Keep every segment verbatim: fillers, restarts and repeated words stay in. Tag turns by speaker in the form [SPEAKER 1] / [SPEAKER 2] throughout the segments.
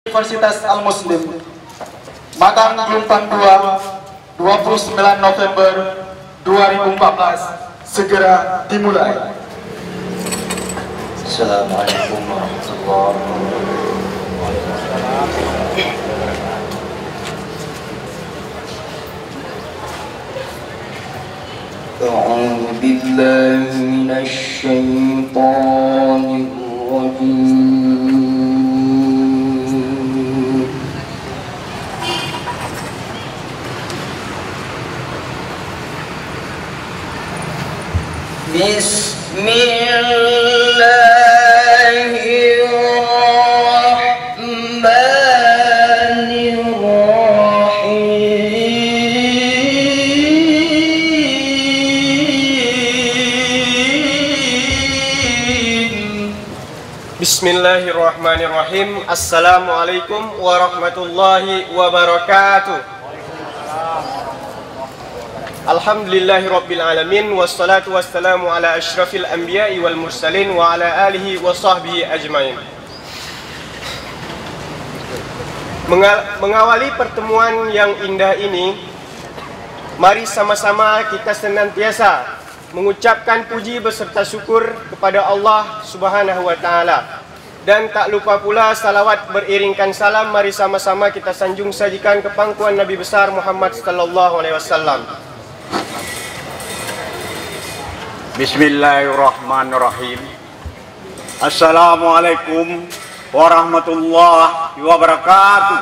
[SPEAKER 1] Universitas Al-Muslim, Matang Gelombang dua, dua puluh sembilan November dua ribu empat belas, segera dimulai.
[SPEAKER 2] Assalamualaikum warahmatullahi wabarakatuh. A'udzu billahi minasy syaithanir rajim. Bismillahirrahmanirrahim.
[SPEAKER 3] Bismillahirrahmanirrahim. Assalamualaikum warahmatullahi wabarakatuh. Alhamdulillahirabbil alamin, wassalatu wassalamu ala asyrafil anbiya'i wal mursalin wa ala alihi wa sahbihi ajmain. Mengawali pertemuan yang indah ini, mari sama-sama kita senantiasa mengucapkan puji beserta syukur kepada Allah Subhanahu wa taala. Dan tak lupa pula salawat beriringkan salam, mari sama-sama kita sanjung sajikan ke pangkuan Nabi besar Muhammad sallallahu alaihi wasallam.
[SPEAKER 4] Bismillahirrahmanirrahim. Assalamualaikum warahmatullahi wabarakatuh.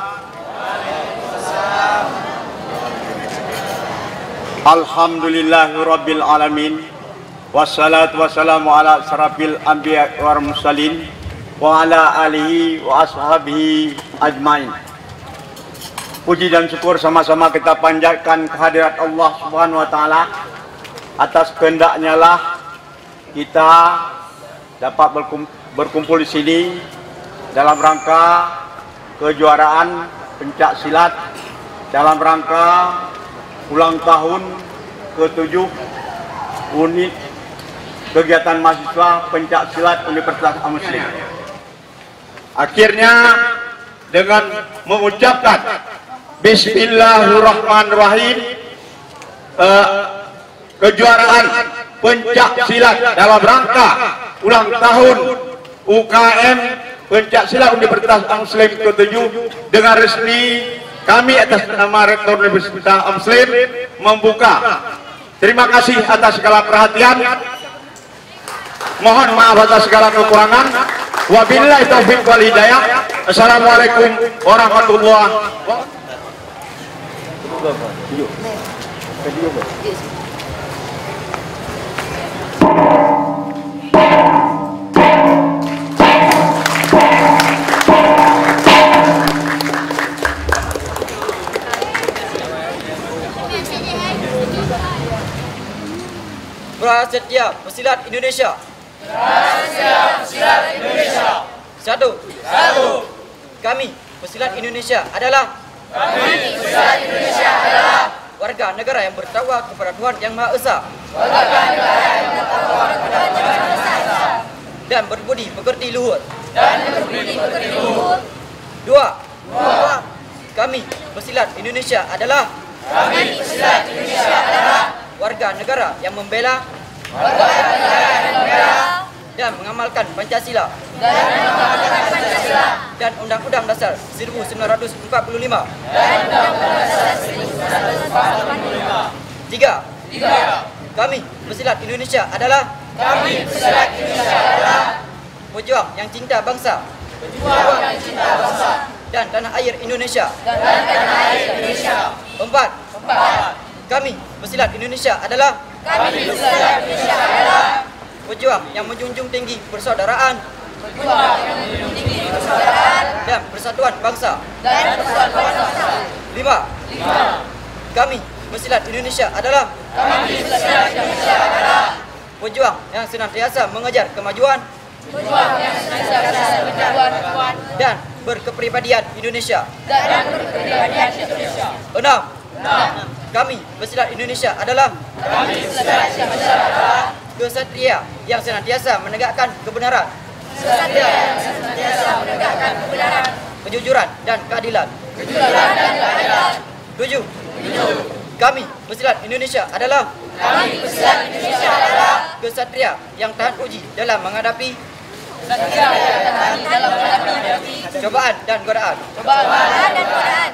[SPEAKER 4] Alhamdulillahirabbil alamin. Wassalatu wassalamu ala asyrafil anbiya wal mursalin wa ala alihi wa ashabihi ajmain. Puji dan syukur sama-sama kita panjatkan kehadirat Allah Subhanahu wa taala. Atas kehendaknya lah kita dapat berkumpul di sini dalam rangka kejuaraan pencak silat, dalam rangka ulang tahun ketujuh unit kegiatan mahasiswa pencak silat Universitas Al-Muslim. Akhirnya dengan mengucapkan Bismillahirrahmanirrahim, uh, kejuaraan pencak silat dalam rangka ulang tahun U K M pencak silat Universitas Al-Muslim ketujuh dengan resmi kami atas nama Rektor Universitas Al-Muslim membuka. Terima kasih atas segala perhatian. Mohon maaf atas segala kekurangan. Wabillahi taufiq wal hidayah. Assalamualaikum warahmatullahi wabarakatuh.
[SPEAKER 5] Prasetya Pesilat Indonesia.
[SPEAKER 6] Prasetya Pesilat Indonesia.
[SPEAKER 5] Satu.
[SPEAKER 6] Satu.
[SPEAKER 5] Kami Pesilat Indonesia adalah.
[SPEAKER 6] Kami Pesilat Indonesia adalah
[SPEAKER 5] warga negara yang bertakwa kepada Tuhan Yang Maha Esa.
[SPEAKER 6] Warga negara yang bertakwa kepada Tuhan Yang Maha Esa.
[SPEAKER 5] Dan berbudi pekerti luhur.
[SPEAKER 6] Dan berbudi pekerti luhur.
[SPEAKER 5] Dua.
[SPEAKER 6] Dua.
[SPEAKER 5] Kami Pesilat Indonesia adalah.
[SPEAKER 6] Kami Pesilat Indonesia adalah
[SPEAKER 5] warga negara yang membela.
[SPEAKER 6] Warga negara yang membela
[SPEAKER 5] dan mengamalkan Pancasila.
[SPEAKER 6] Dan mengamalkan Pancasila.
[SPEAKER 5] Dan Undang-Undang Dasar seribu sembilan ratus empat puluh lima.
[SPEAKER 6] Dan Undang-Undang Dasar seribu sembilan ratus empat puluh lima.
[SPEAKER 5] Tiga.
[SPEAKER 6] Tiga.
[SPEAKER 5] Kami Pesilat Indonesia adalah.
[SPEAKER 6] Kami Pesilat Indonesia adalah
[SPEAKER 5] pejuang yang cinta bangsa.
[SPEAKER 6] Pejuang yang cinta bangsa.
[SPEAKER 5] Dan tanah air Indonesia.
[SPEAKER 6] Dan tanah air Indonesia.
[SPEAKER 5] Empat.
[SPEAKER 6] Empat.
[SPEAKER 5] Kami Pesilat Indonesia adalah.
[SPEAKER 6] Kami Pesilat Indonesia adalah
[SPEAKER 5] pejuang yang menjunjung tinggi persaudaraan.
[SPEAKER 6] Pejuang yang menjunjung tinggi persaudaraan
[SPEAKER 5] dan persatuan bangsa.
[SPEAKER 6] Dan persatuan bangsa.
[SPEAKER 5] Lima.
[SPEAKER 6] Lima.
[SPEAKER 5] Kami Pesilat Indonesia adalah.
[SPEAKER 6] Kami Pesilat Indonesia adalah
[SPEAKER 5] pejuang yang senantiasa mengejar kemajuan.
[SPEAKER 6] Pejuang yang senantiasa mengejar kemajuan
[SPEAKER 5] dan berkepribadian Indonesia.
[SPEAKER 6] Dan berkepribadian Indonesia.
[SPEAKER 5] Enam.
[SPEAKER 6] Enam.
[SPEAKER 5] Kami Pesilat Indonesia adalah.
[SPEAKER 6] Kami Pesilat Indonesia adalah
[SPEAKER 5] kesatria yang senantiasa menegakkan kebenaran.
[SPEAKER 6] Kesatria yang senantiasa menegakkan kebenaran
[SPEAKER 5] kejujuran dan keadilan.
[SPEAKER 6] kejujuran dan keadilan.
[SPEAKER 5] Tujuh. Kami Pesilat Indonesia adalah
[SPEAKER 6] Kami Pesilat Indonesia adalah
[SPEAKER 5] kesatria yang tahan uji dalam menghadapi
[SPEAKER 6] kesatria yang tahan dalam menghadapi
[SPEAKER 5] cobaan dan godaan.
[SPEAKER 6] cobaan dan godaan.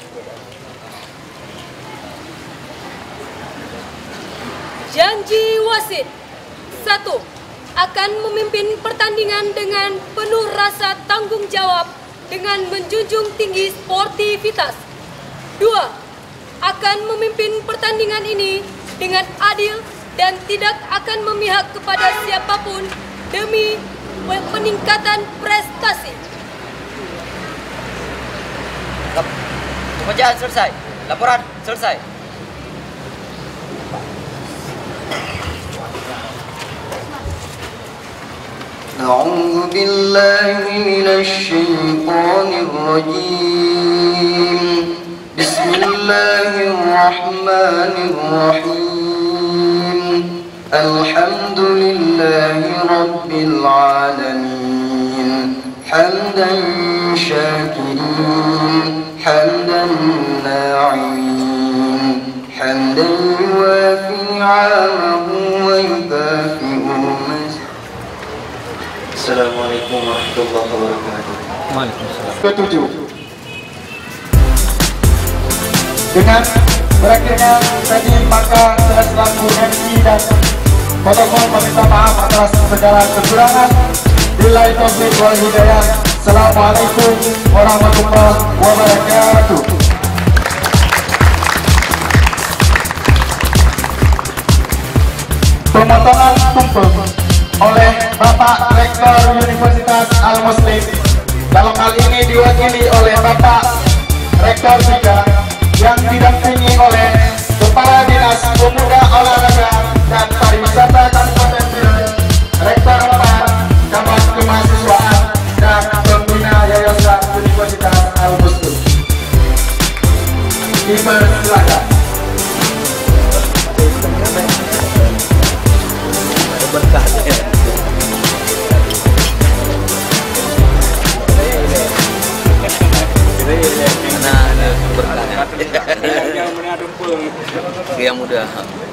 [SPEAKER 7] Janji wasit. Satu, akan memimpin pertandingan dengan penuh rasa tanggung jawab dengan menjunjung tinggi sportivitas. Dua, akan memimpin pertandingan ini dengan adil dan tidak akan memihak kepada siapapun demi peningkatan prestasi.
[SPEAKER 5] Pengerjaan selesai. Laporan selesai.
[SPEAKER 2] أعوذ بالله من الشيطان الرجيم بسم الله الرحمن الرحيم الحمد لله رب العالمين حمدا شاكرين حمدا ناعمين حمدا يوافي نعمه ويكافئ مزيده. Assalamualaikum warahmatullahi wabarakatuh.
[SPEAKER 1] Waalaikumsalam. Ketujuh. Dengan berakhirnya tadi maka saya selaku M C dan protokol meminta maaf atas segala kekurangan. Billahi taufiq wal hidayah. Assalamualaikum warahmatullahi wabarakatuh. Pemotongan tumpeng oleh Bapak Rektor Universitas Al-Muslim. Dalam hal ini diwakili oleh Bapak Rektor tiga yang didampingi oleh Kepala Dinas Pemuda Olahraga dan Pariwisata Kabupaten Biren, Rektor empat Cabang Kemahasiswaan dan Pembina Yayasan Universitas Al-Muslim. Dipersilakan.
[SPEAKER 2] Yang muda.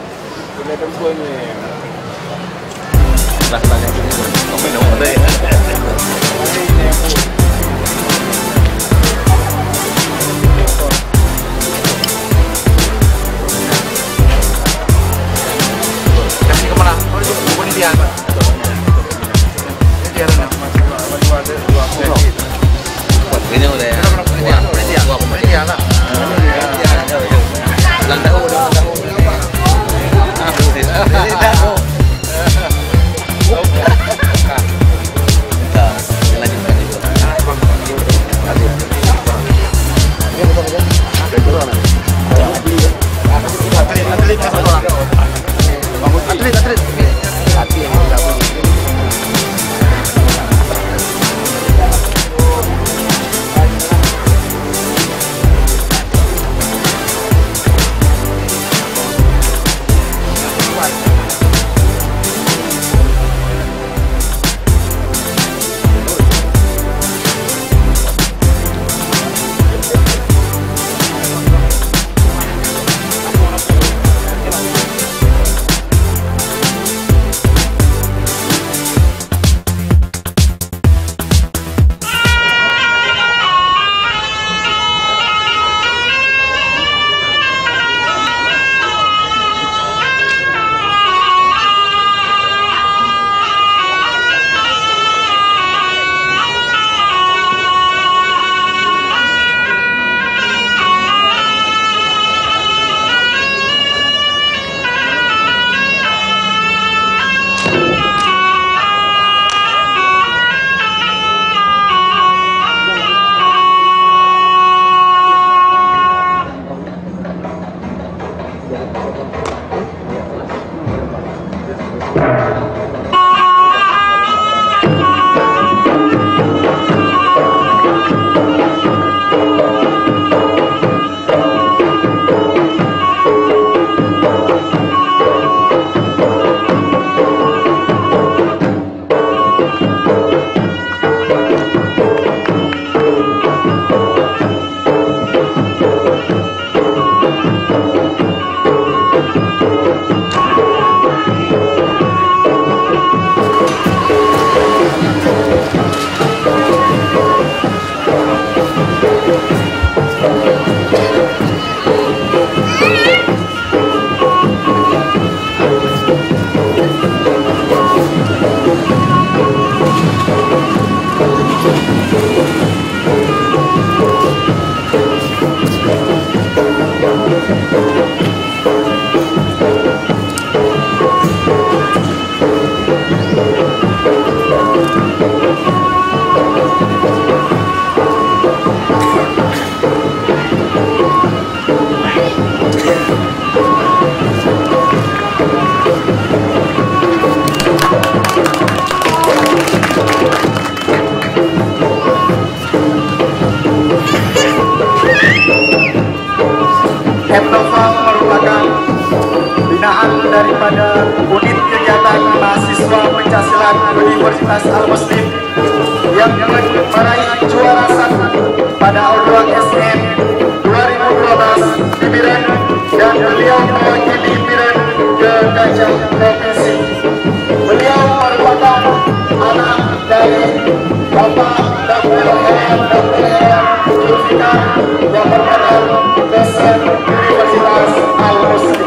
[SPEAKER 2] Kasih kemana? Ini dia. Ini udah ya. Ini dia lah. Ulang tahun, ulang tahun. Ah, ulang tahun. Lanjut, lanjut.
[SPEAKER 1] Hepnova merupakan binaan daripada unit kegiatan mahasiswa pencaksilat Universitas Al-Muslim yang meraih juara satu pada Outdoor S M dua ribu dua belas di Biren, dan beliau mewakili Biren ke kancah provinsi. Beliau merupakan anak dari Bapak Doktor Heran Doktor Heran Zulfikar yang merupakan dosen Universitas Al-Muslim.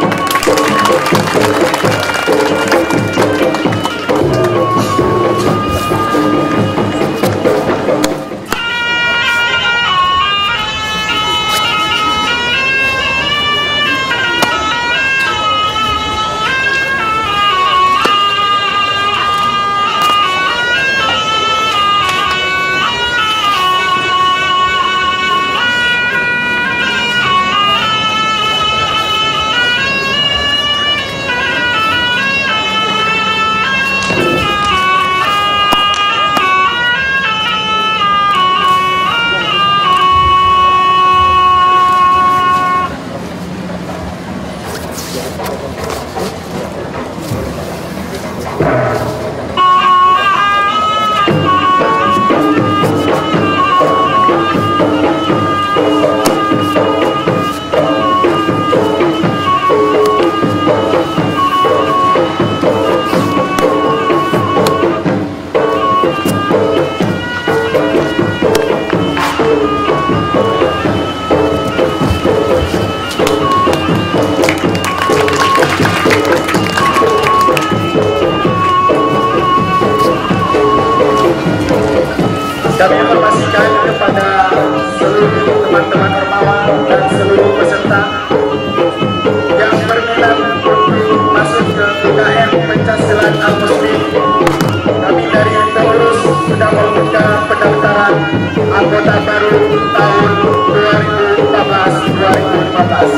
[SPEAKER 1] Kami informasikan kepada seluruh teman-teman Ormawa dan seluruh peserta yang berminat untuk masuk ke U K M Pencaksilat Al-Muslim. Kami dari pengurus sudah membuka pendaftaran anggota baru tahun dua ribu empat belas dua ribu lima belas.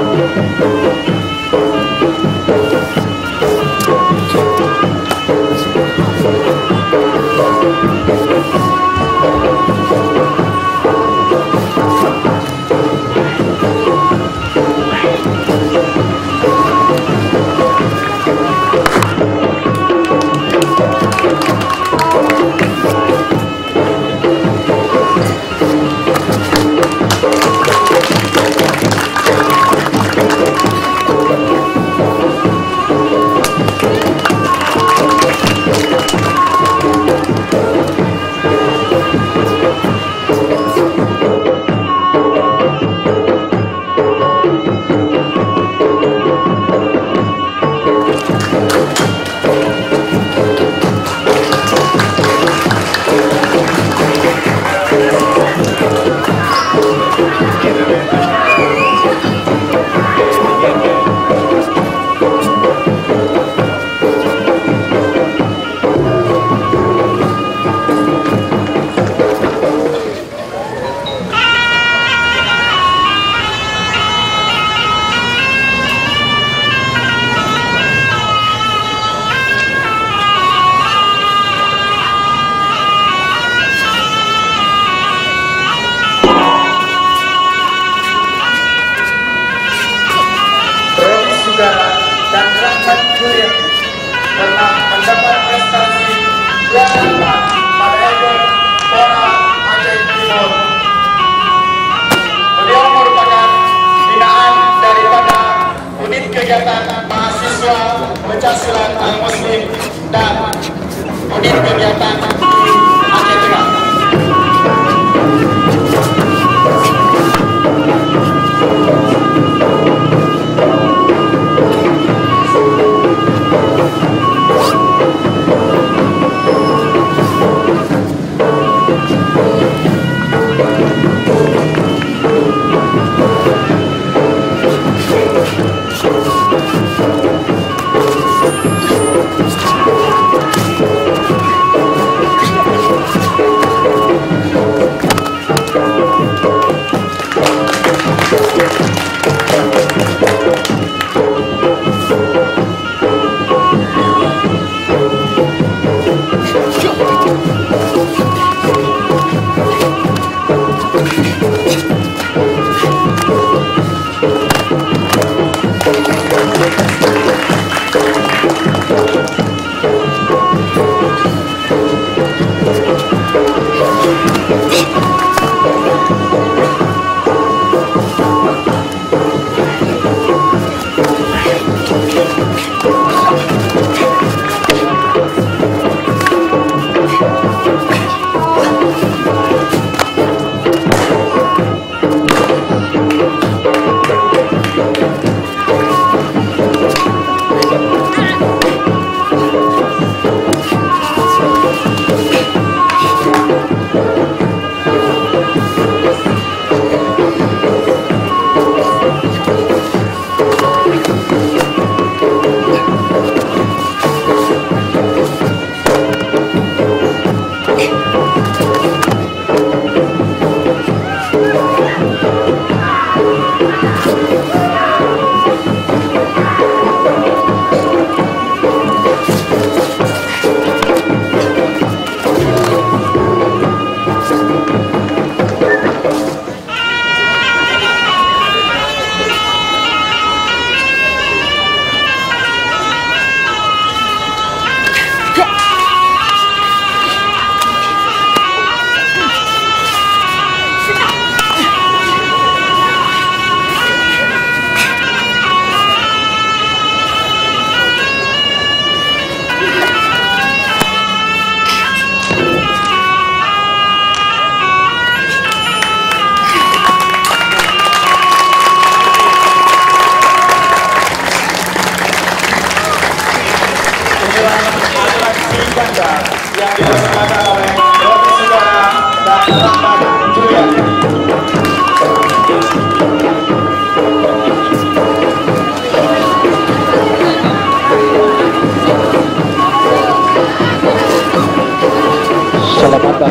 [SPEAKER 1] Dan Rahmat Kurir pernah mendapat prestasi juara empat pada event Pora Aceh Timur. Beliau merupakan binaan daripada unit kegiatan mahasiswa pencaksilat Al-Muslim dan unit kegiatan di Aceh Tengah.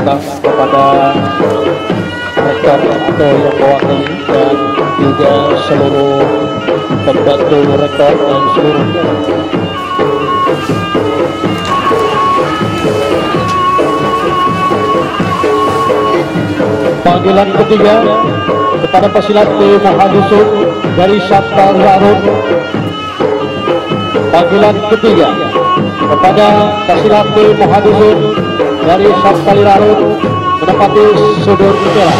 [SPEAKER 8] datang kepada rektor atau yang mewakili dan juga seluruh pembantu rektor dan seluruhnya. Panggilan ketiga kepada pesilat T. Mahadusud dari Syaftal Larut. Panggilan ketiga kepada pesilat T. Mahadusud dari Syaftal Larut menempati sudut jalan.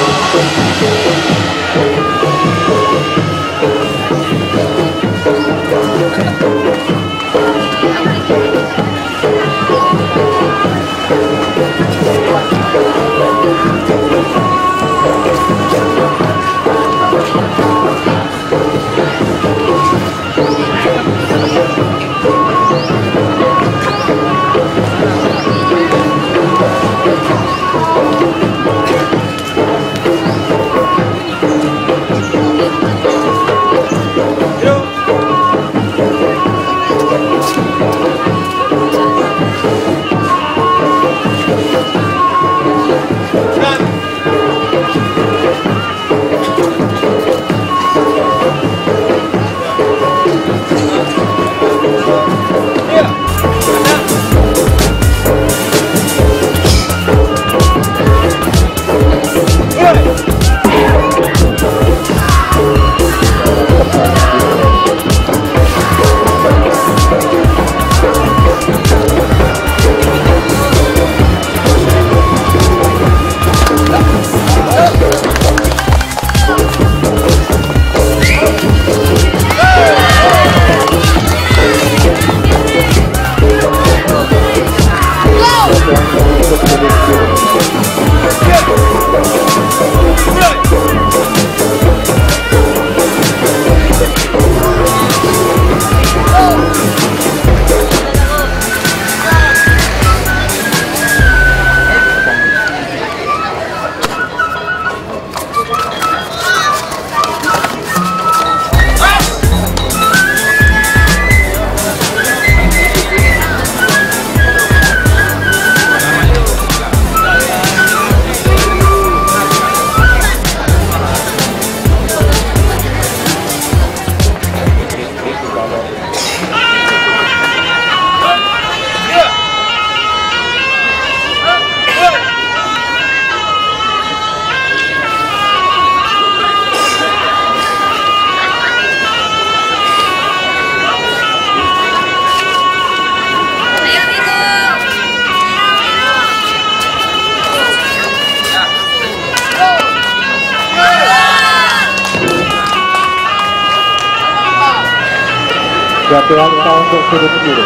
[SPEAKER 8] Jatuh angka untuk sudut kiri.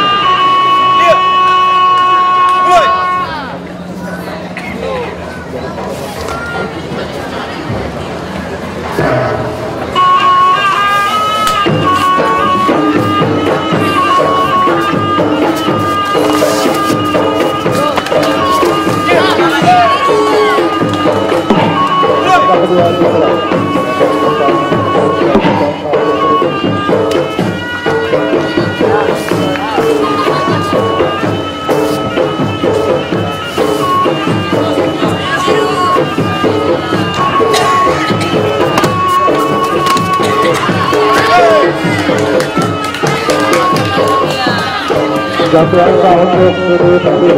[SPEAKER 8] Jatuh angka untuk sudut kiri.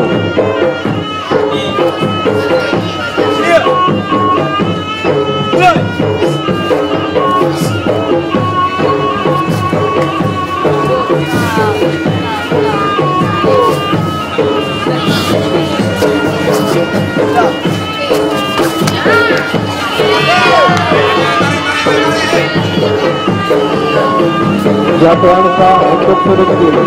[SPEAKER 8] Jatuh angka untuk sudut kiri.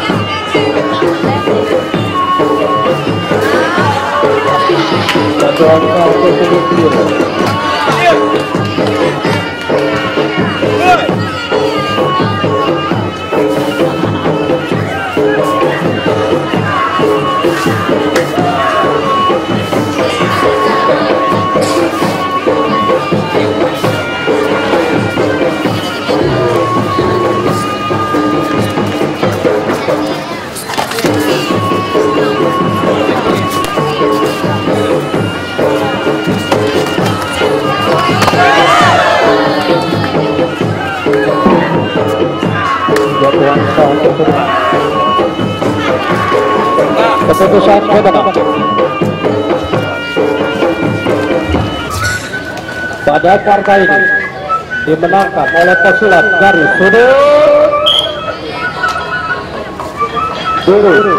[SPEAKER 8] Jatuh Jatuhan satu sudut biru. Jatuhan satu sudut. Keputusan kemenang. Pada partai ini dimenangkan oleh pesilat dari sudut biru.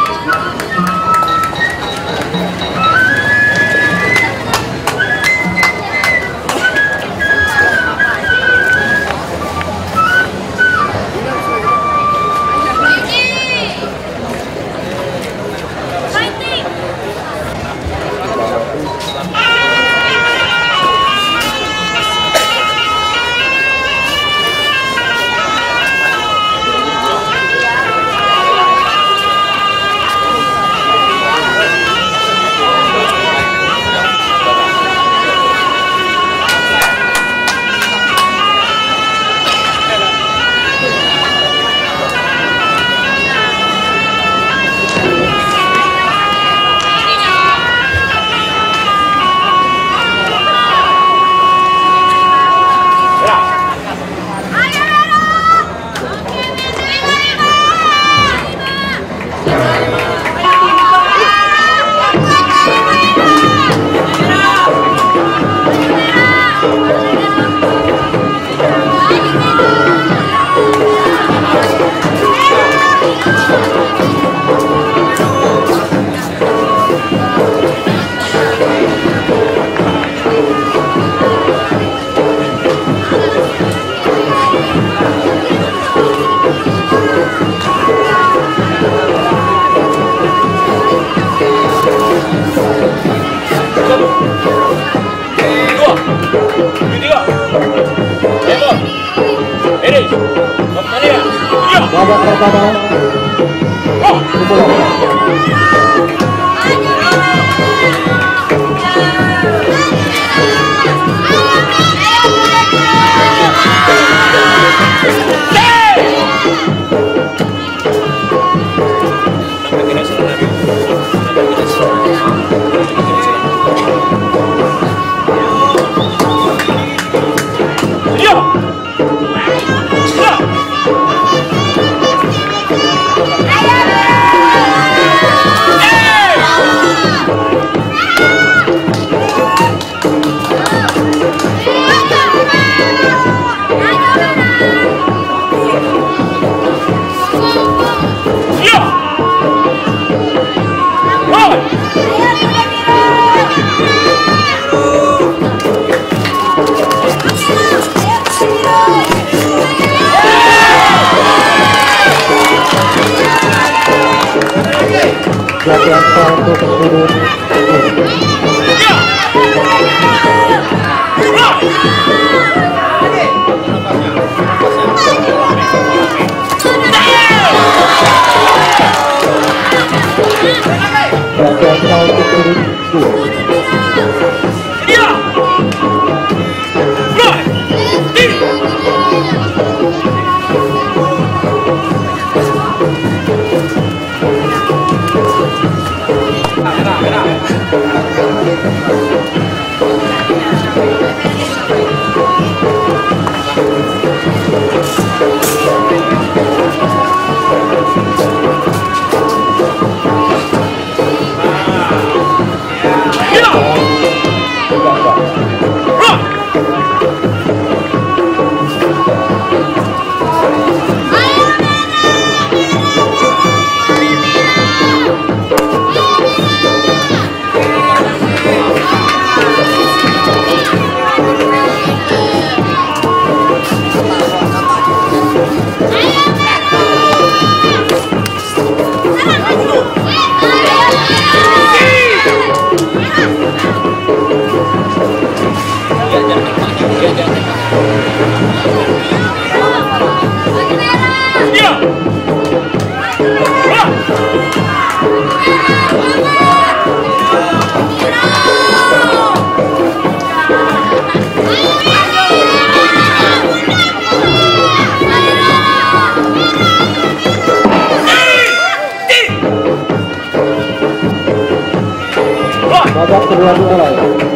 [SPEAKER 8] Babak pertama dimulai. Jatuhan satu sudut. Jatuhan satu sudut dua. Nah, nah, nah. Babak kedua dimulai.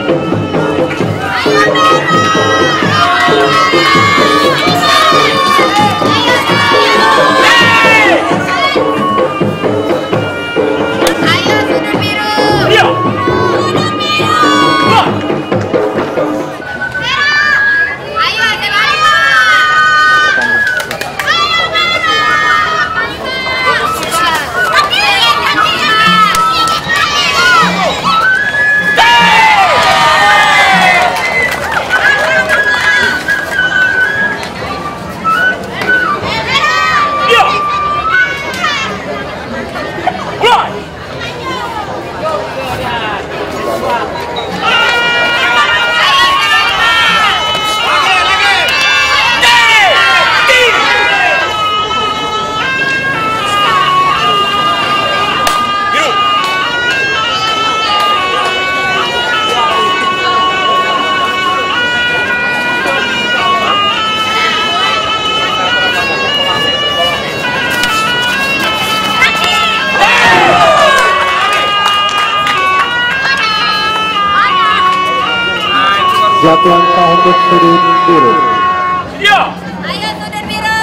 [SPEAKER 8] Jatuhan sahut sudut biru.
[SPEAKER 6] Ayo sudut biru.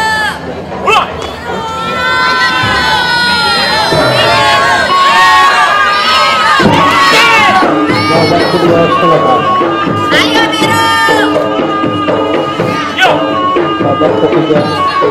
[SPEAKER 8] Babak kedua selesai.
[SPEAKER 6] Ayo biru.
[SPEAKER 8] Babak ketiga.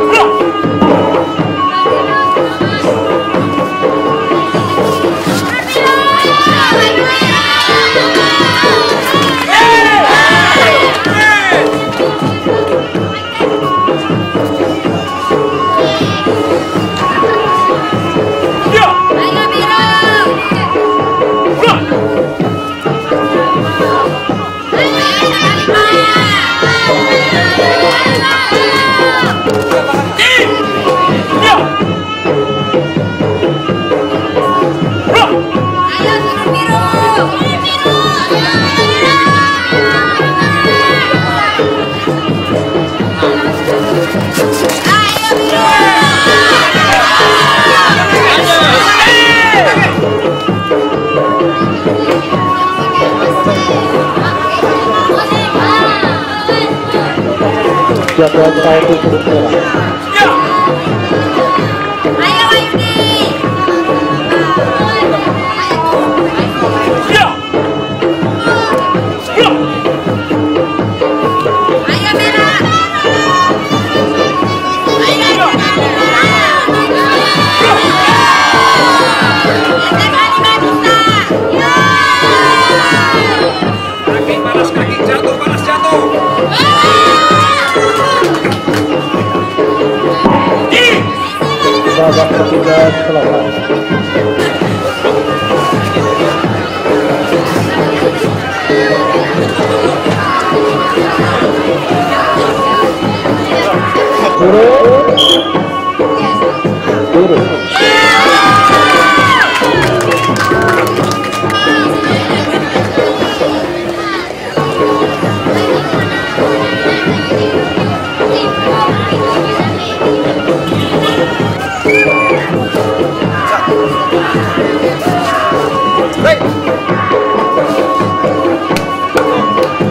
[SPEAKER 8] Jatuhan sahut sudut merah.
[SPEAKER 6] Ayo Ayudi. Ayo merah.
[SPEAKER 2] Kaki panas, kaki jatuh, panas jatuh.
[SPEAKER 8] Babak ketiga selesai. Biru. Biru.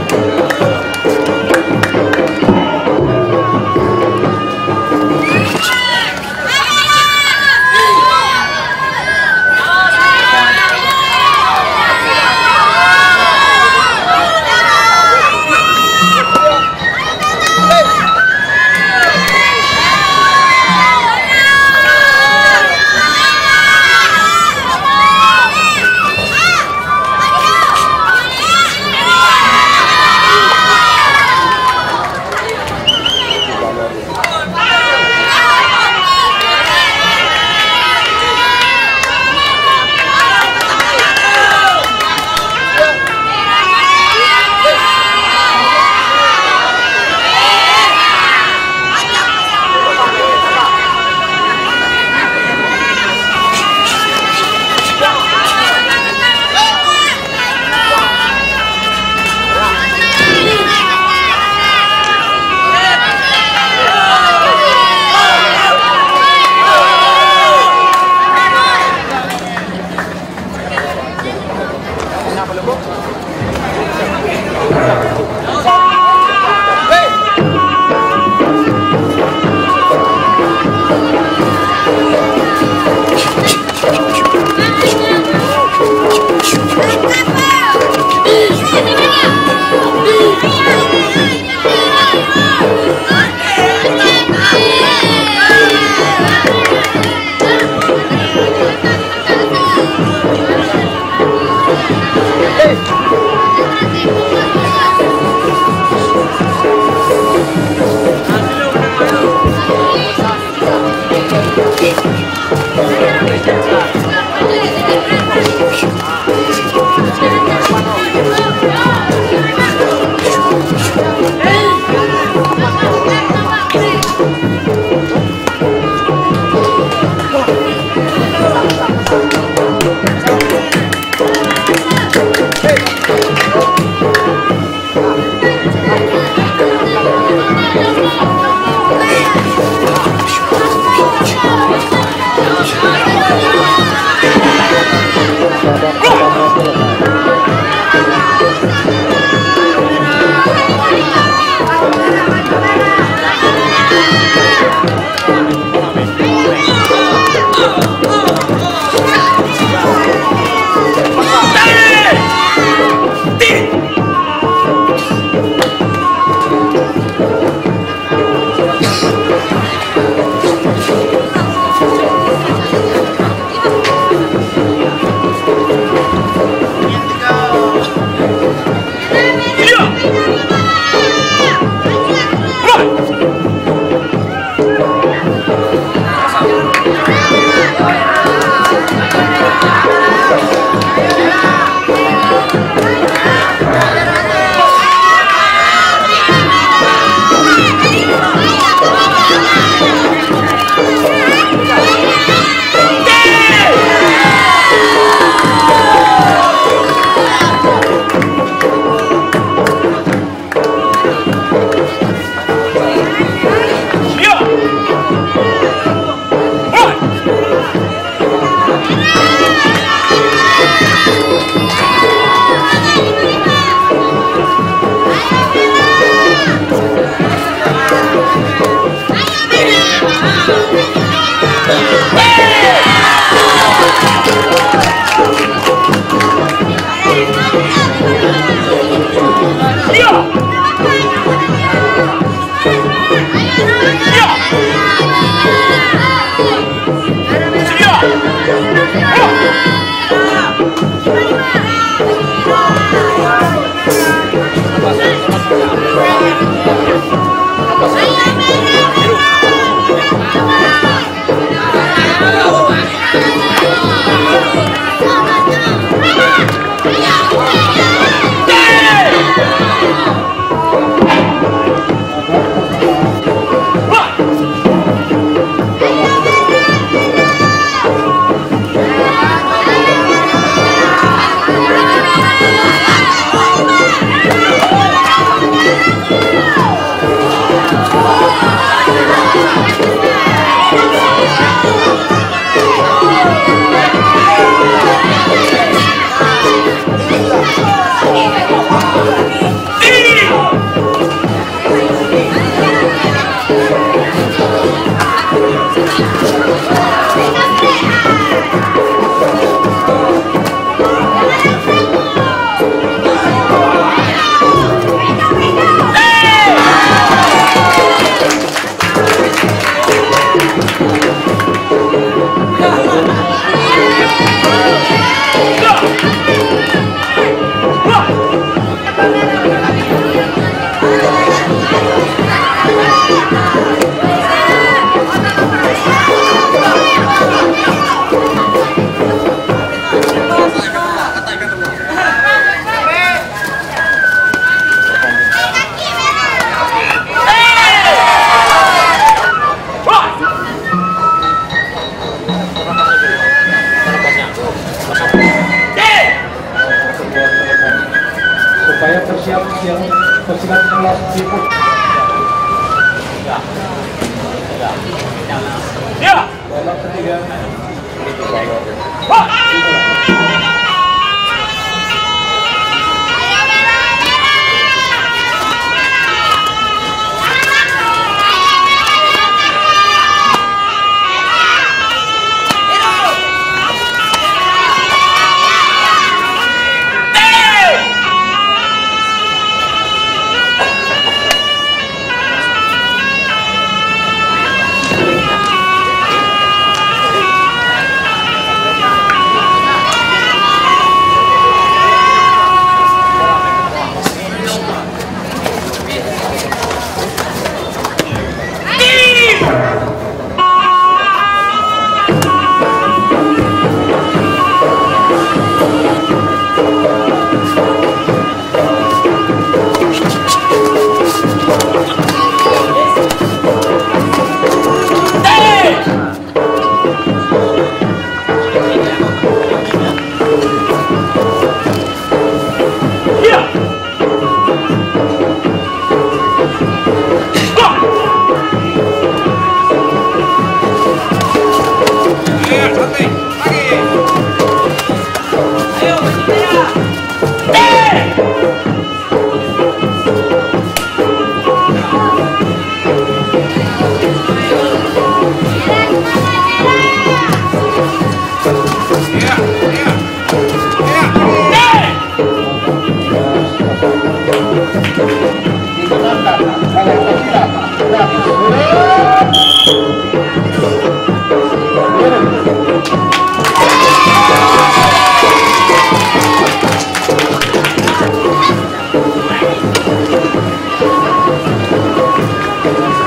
[SPEAKER 6] Ayo
[SPEAKER 8] Supaya persiap yang persilat kelas sibuk. Ya. Babak ketiga.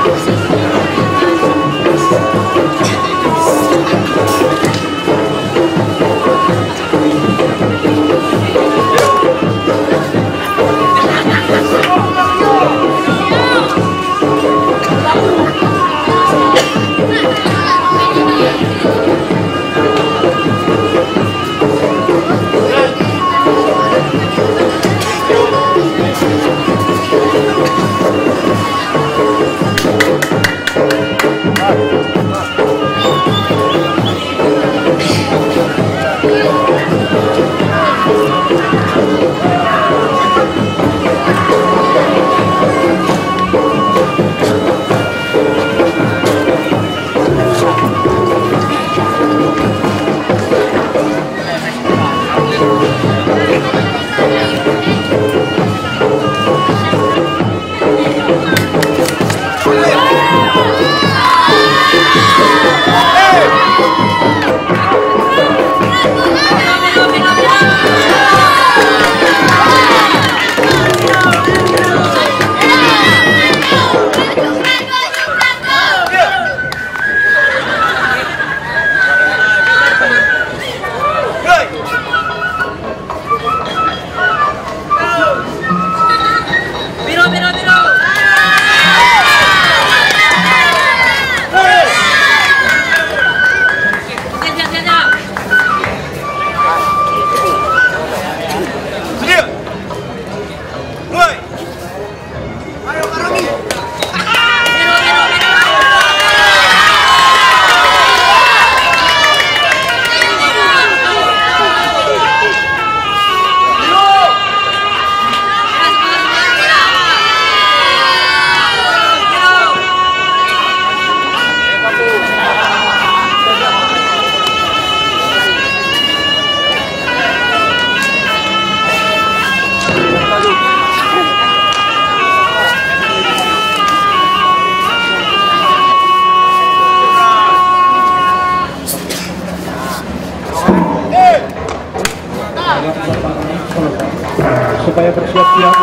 [SPEAKER 8] supaya bersiap-siap.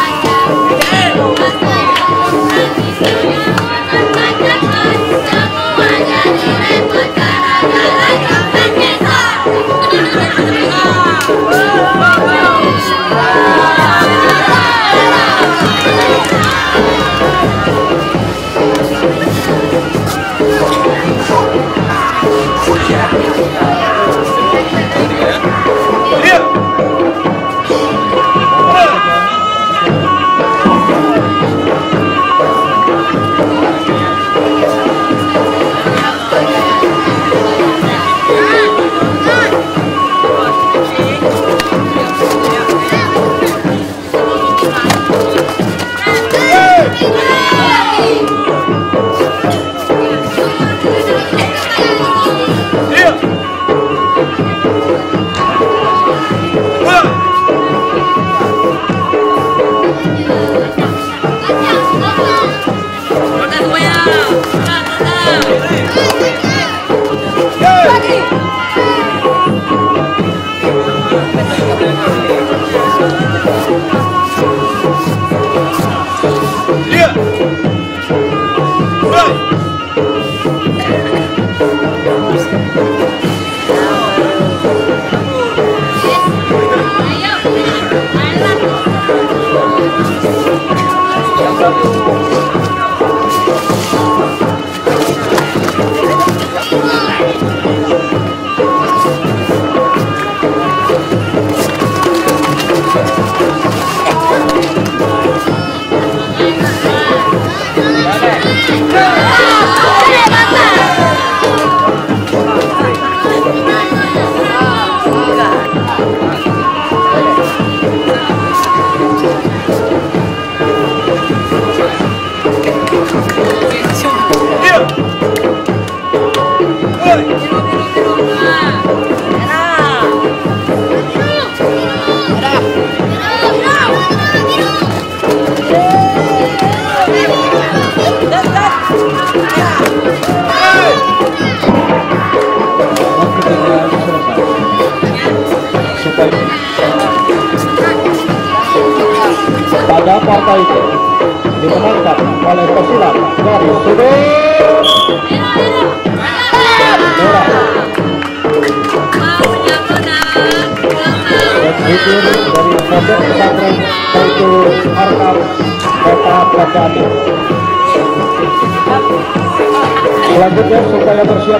[SPEAKER 6] Come on.
[SPEAKER 8] partai itu dimenangkan oleh pesilat dari sudut merah. Dan hidir dari pondok pesantren yaitu Arkam Kota Pradani. Selanjutnya supaya bersiap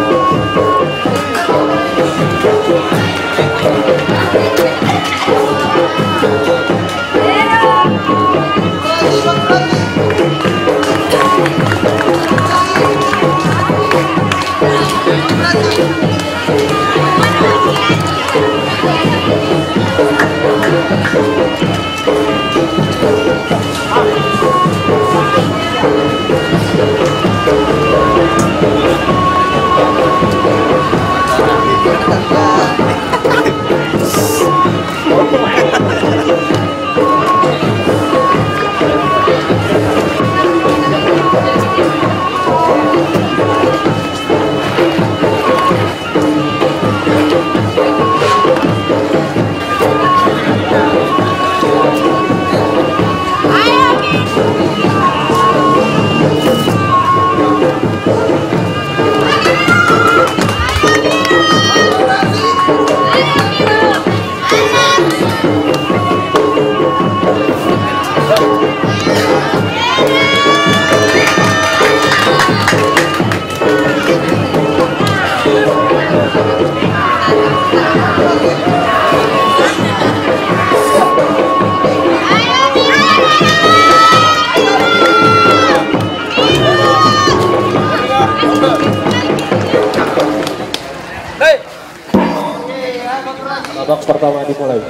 [SPEAKER 8] babak pertama dimulai.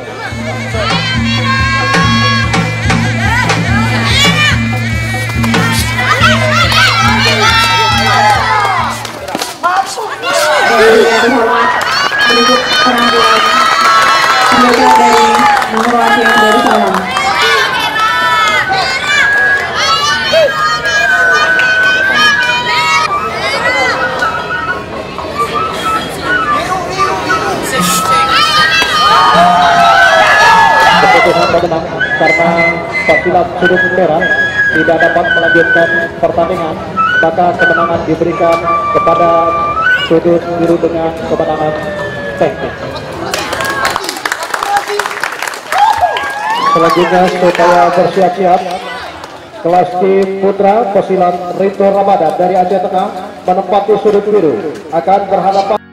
[SPEAKER 6] Penduduk penampilan penjaga dari nomor latihan dari Salam.
[SPEAKER 8] Keputusan pemenang karena pesilat sudut merah tidak dapat melanjutkan pertandingan, maka kemenangan diberikan kepada sudut biru dengan kemenangan teknik. Selanjutnya supaya bersiap-siap, kelas T Putra pesilat Rito Ramadan dari Aceh Tengah menempati sudut biru akan berhadapan